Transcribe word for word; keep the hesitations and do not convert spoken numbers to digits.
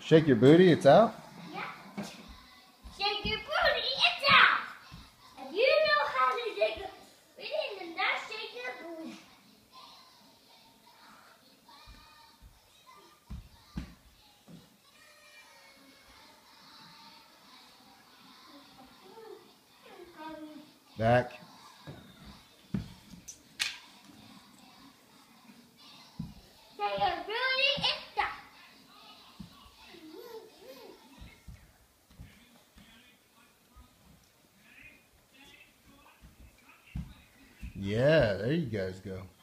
Shake your booty, it's out? Yeah. Shake your booty, it's out. If you know how to shake your booty, then not shake your booty. Back. Shake your booty, it's out. Yeah, there you guys go.